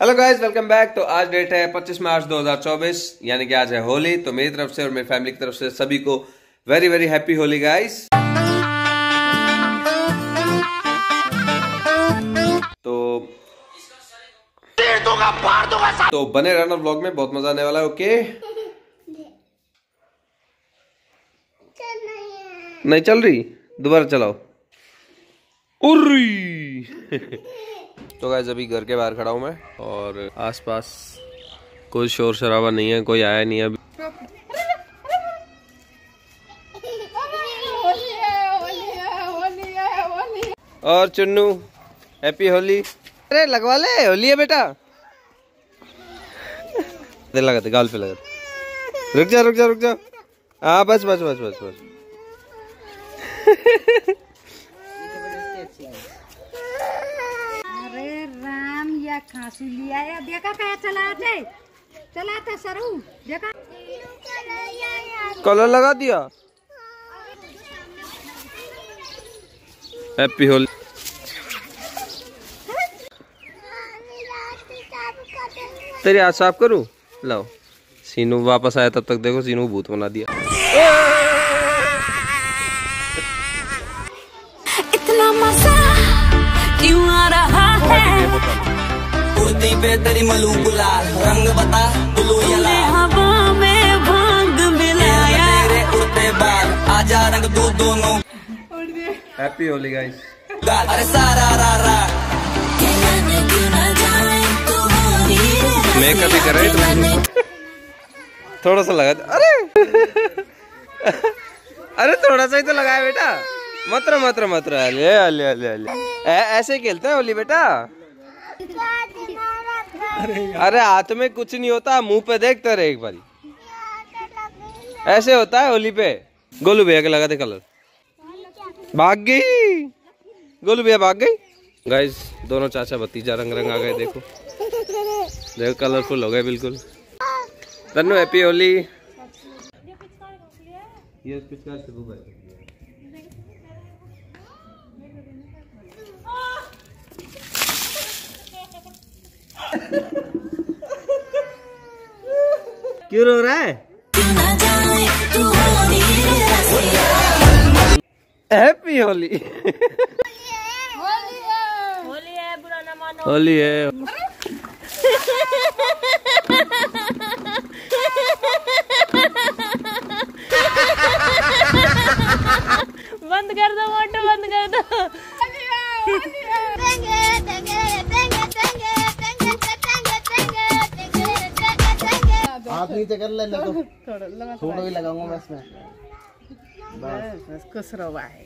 Hello guys, welcome back. तो आज date है 25 मार्च 2024, यानी कि आज है होली। तो मेरी तरफ से और मेरी फैमिली की तरफ से सभी को very very happy Holi guys. तो बने रहना व्लॉग में, बहुत मजा आने वाला है। ओके, नहीं चल रही, दोबारा चलाओ। तो गाइस अभी घर के बाहर खड़ा हूं मैं और आसपास कोई शोर शराबा नहीं है, कोई आया नहीं है अभी। और चुन्नू हैप्पी होली। अरे लगवा ले, होली है बेटा। लगाते गाल पे लगाते। रुक जा रुक जा रुक जा। हाँ बस बस बस बस बस। खांसी लिया है, देखा क्या चलाते सरू देखा कलर लगा दिया। हैप्पी होली। तेरे हाथ साफ करूं? लाओ। सीनू वापस आया तब तक देखो सीनू भूत बना दिया। इतना मजा क्यों आ रहा है? पे तेरी मलू गुलाल रंग बता ब्लू या हवा में भांग मिलाया तेरे उड़ते बाल आजा रंग दो दोनों। Happy Holi guys. अरे सारा रा रा मेकअप भी कर रहे थे। थोड़ा सा लगा। अरे अरे थोड़ा सा ही तो लगाया बेटा। मत मत ऐसे खेलते हैं होली बेटा। अरे हाथ में कुछ नहीं होता, मुंह पे देखते रहे एक बारी। ऐसे होता है होली पे। गोलू भैया के लगा दे कलर। भाग गई गोलू भैया, भाग गई। गाइस दोनों चाचा भतीजा रंग रंग आ गए। देखो देखो कलरफुल हो गए बिल्कुल। तन्नू हैप्पी होली। ये पिचकार से भाई। क्यों रो रहा है? हैप्पी होली। होली है, बुरा ना मानो। होली है। बंद कर दो मोटो, बंद कर दो। हाथ नीचे कर ले तो थोड़ा ही लगाऊंगा मैं इसमें। बस खुश रहो भाई।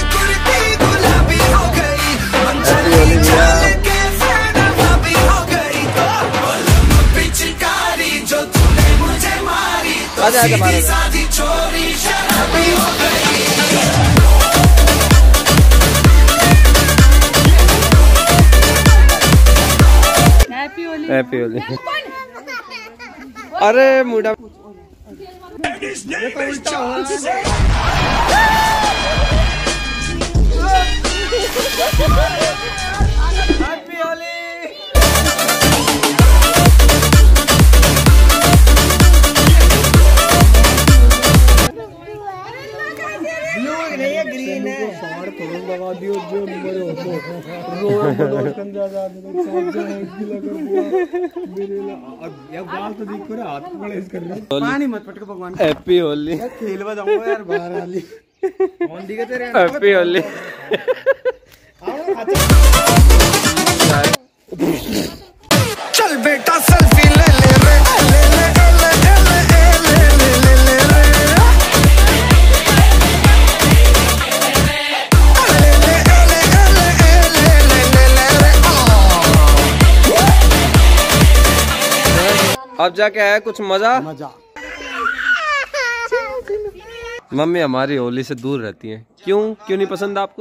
आजा आजा बाहर। हैप्पी होली। हैप्पी होली। अरे मुड़ा हैप्पी होली। ब्लू नहीं है, ग्रीन है। लगा दियो जो मेरे बाल तो देख रहा, हाथ बड़े कर रहे। पानी मत पटको भगवान। हैप्पी होली। खेलवा जाऊंगा यार बाहर वाली। कौन दिखे तेरे? हैप्पी होली। चल बेटा सेल्फी ले ले रे ले ले ले ले ले ले रे अब जाके आया कुछ मजा। मम्मी हमारी होली से दूर रहती हैं। क्यों नहीं पसंद आपको?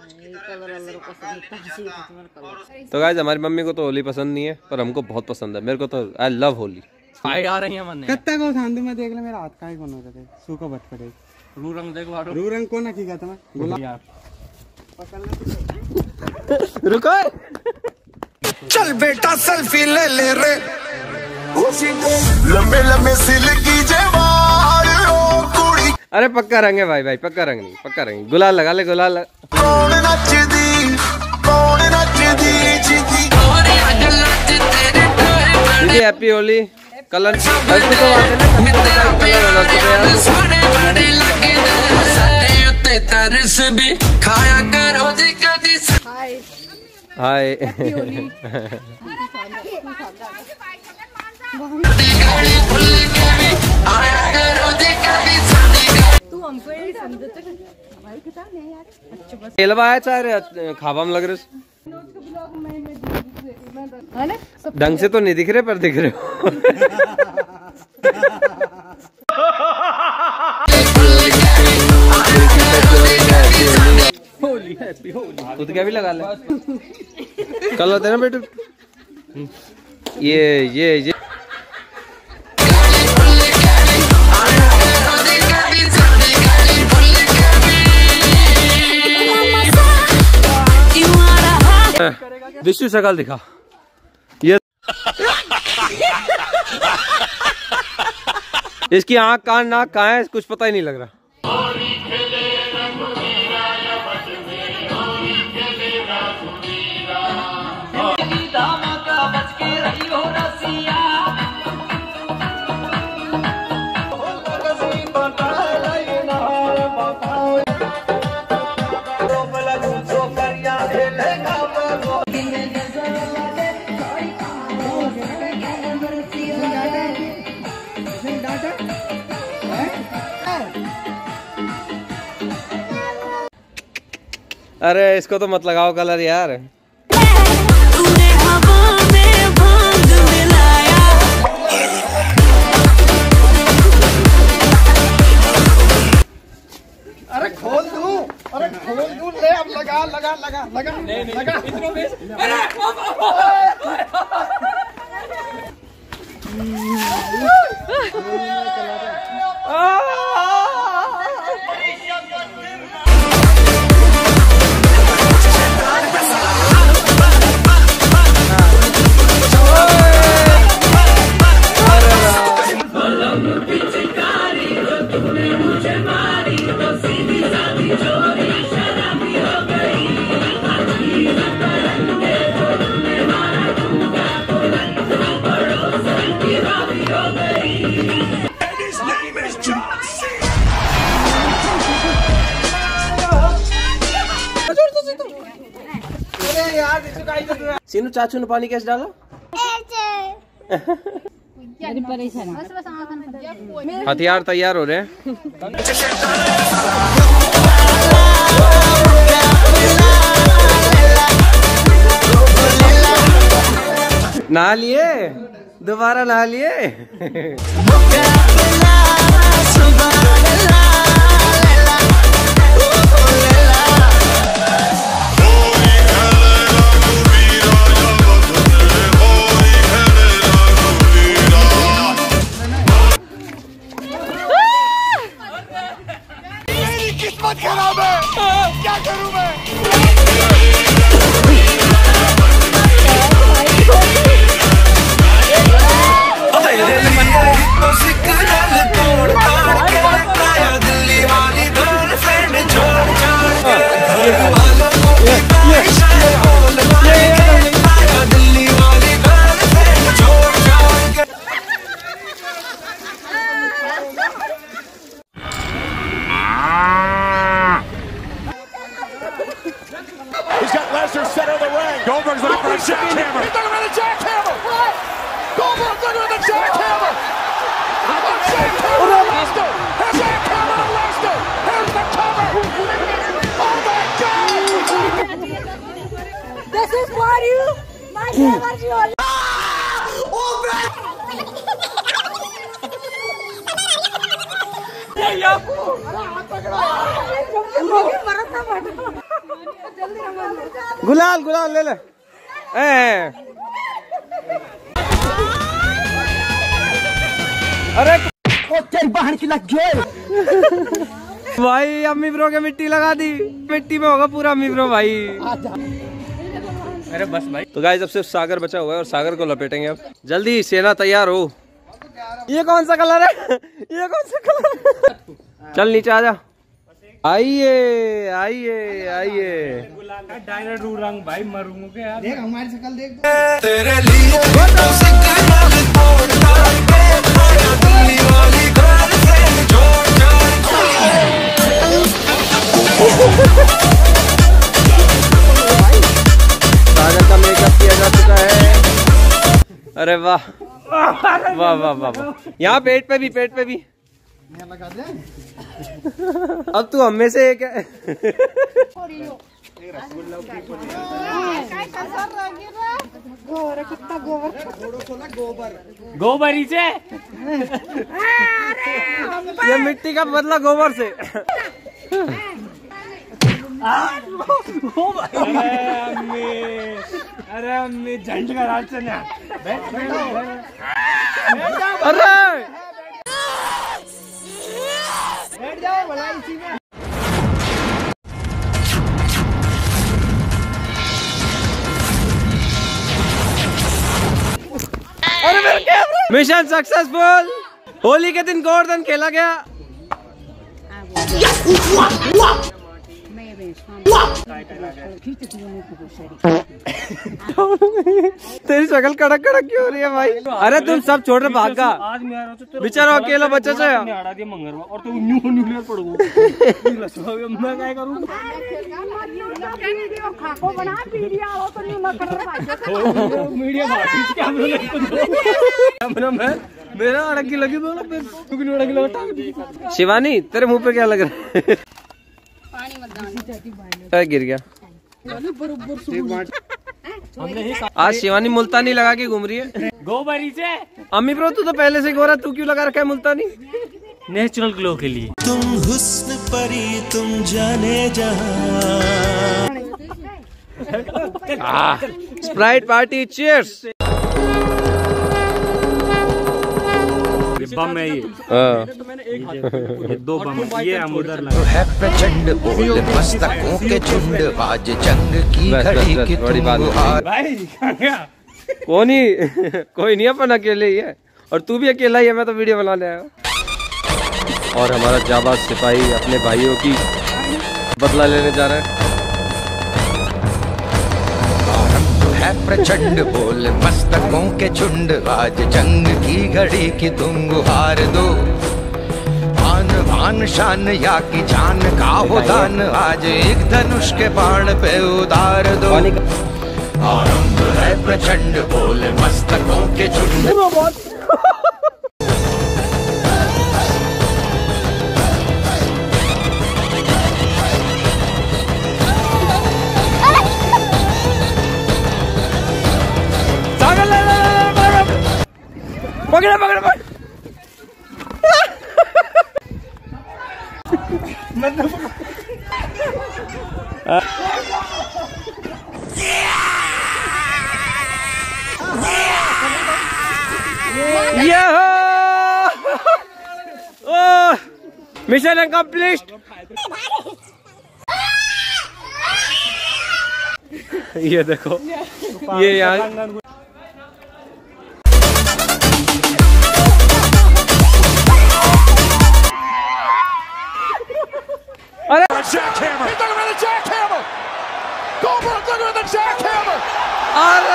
तो गाइस हमारी मम्मी को तो होली पसंद नहीं है, पर हमको बहुत पसंद है। मेरे को तो आई लव होली। आ रही है मन कत्ता को शांति में देख ले। मेरा हाथ काहे कोन होता है सूखा बट पड़े। रू रंग देख बारो। रू रंग कोना की कहता मैं गुलाब। रुको चल बेटा सेल्फी ले ले रे, लंबे लंबे सिल्की जेवार ओ कुड़ी। अरे पक्का रंग है भाई, पक्का रंग नहीं, पक्का रंग। गुलाल लगा ले, गुलाल लगा। कौन नचदी, कौन नचदी जीती। हैप्पी होली। कलर हल्की तो आते ना, कलर हाय। खेलवा है चाहे खावा में लग रहे, ढंग से तो नहीं दिख रहे पर दिख रहे हो। खुद क्या भी लगा ले, कल होते ना बेटू। ये विष्णु शकल दिखा, ये इसकी आँख कान नाक कहाँ है कुछ पता ही नहीं लग रहा। अरे इसको तो मत लगाओ कलर यार। तूने हवा में भांग मिलाया। अरे खोल दूं, ले अब लगा लगा लगा लगा लगा। सीनू चाचू ने पानी कैसे डाला? हथियार तैयार हो रहे हैं। नहा लिए, दोबारा नहा लिए। किस्मत खराब है, क्या करूं मैं? He's got Lesnar center of the ring. Goldberg's looking for a jackhammer. He's looking for the jackhammer. What? Goldberg's looking for the jackhammer. A jackhammer to Lesnar. A jackhammer to Lesnar. Here's the cover. Oh my God! This is for you, my favorite Yoli. Oh man! गुलाल गुलाल ले ले। अरे तेरी बहन की लग गई। भाई अम्मी ब्रो के मिट्टी लगा दी, मिट्टी में होगा पूरा अम्मी ब्रो भाई। अरे बस भाई। तो गाइस अब सिर्फ सागर बचा हुआ है और सागर को लपेटेंगे अब। जल्दी सेना तैयार हो। ये कौन सा कलर है? ये कौन सा कलर है? चल नीचे आजा। आइए आइए आइए। डायरेक्ट रू रंग भाई मरूंगा के यार। देख हमारी शक्ल देख तेरे लिए सागर का मेकअप किया जा चुका है। अरे वाह वाह वाह वाह वाह। यहाँ पेट पे भी अब तू हमें से एक है। गोबरी से ये मिट्टी का बदला गोबर से। अरे अम्मी झंड का राज से ना। अरे बैठ जाओ भला इसी में। Mission successful. होली के दिन गोवर्धन खेला गया। तेरी शक्ल कड़क कड़क क्यों हो रही है भाई? अरे तुम सब छोड़ रहे भाग का। बेचारा अकेला बच्चा से मंगरवा और तुम न्यू पड़ो। मैं क्या करूं? मीडिया मेरा अड़की लगी बोला फिर। शिवानी तेरे मुंह पे क्या लग रहा है? गिर गया। आज शिवानी मुल्तानी लगा के घूम रही है। गोबरी से। अम्मी ब्रो तू तो पहले से गोरा, तू क्यों लगा रखा है मुल्तानी? नेचुरल ग्लो के लिए। तुम हुस्न परी तुम जाने जहां। Sprite party cheers. बम है ये दो बम ये हम उधर है प्रचंड बोल मस्तकों के झुंड आज जंग की घड़ी की तुम हार। भाई कोई नहीं अपन अकेले ही है और तू भी अकेला ही है। मैं तो वीडियो बनाने आया हूँ। और हमारा जाबाज सिपाही अपने भाइयों की बदला लेने जा रहा है। है प्रचंड बोल मस्तकों के झुंड आज जंग की घड़ी की तुम गुहार दो। आन भान शान या की जान का हो दान आज एक धनुष के बाण पे उतार दो। आरंभ है प्रचंड बोल मस्तकों के झुंड। पकड़ पकड़ पकड़। Mission accomplished. ये देखो ये यहाँ Jackhammer. He took him with a jackhammer. Goldberg took him with a jackhammer. अरे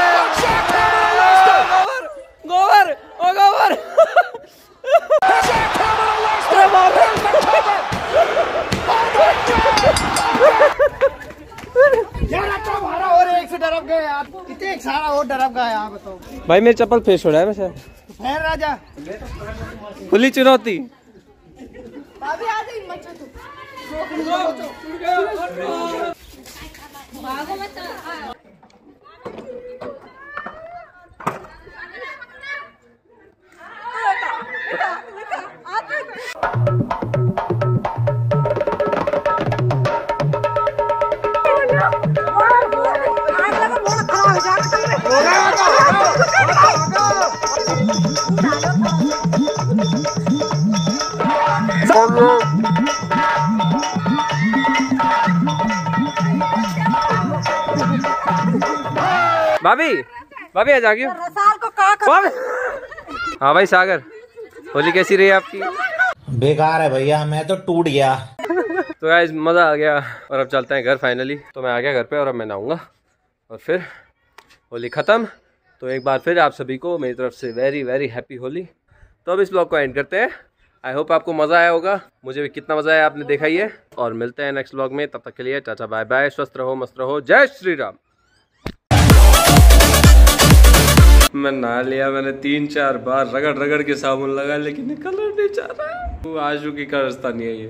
गोबर ओ गोबर। Jackhammer to Lesnar. Here's the cover. Oh my God. यार आपका भाड़ा और एक से डरब गए यार। कितने एक सारा और डरब गया यहाँ बताओ। भाई मेरी चप्पल फेस हो रहा है वैसे। फिर राजा खुली चुनौती। भाभी आ जाइए मत तू। भागो मत। भाभी भाभी आ जागियो। हाँ भाई सागर, होली कैसी रही आपकी? बेकार है भैया, मैं तो टूट गया। तो गाइस मज़ा आ गया और अब चलते हैं घर फाइनली। तो मैं आ गया घर पे और अब मैं नहाऊंगा और फिर होली ख़त्म। तो एक बार फिर आप सभी को मेरी तरफ से वेरी वेरी हैप्पी होली। तो अब इस ब्लॉग को एंड करते हैं। आई होप आपको मज़ा आया होगा, मुझे भी कितना मज़ा आया आपने देखा ही है। और मिलते हैं नेक्स्ट ब्लॉग में, तब तक के लिए टाटा बाय बाय, स्वस्थ रहो मस्त रहो, जय श्री राम। मैं नहा लिया, मैंने 3-4 बार रगड़ रगड़ के साबुन लगा, लेकिन कलर नहीं जा रहा। वो आशू की कारस्ता नहीं है ये।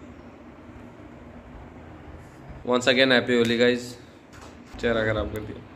Once again happy Holi guys. चेहरा खराब कर दिया।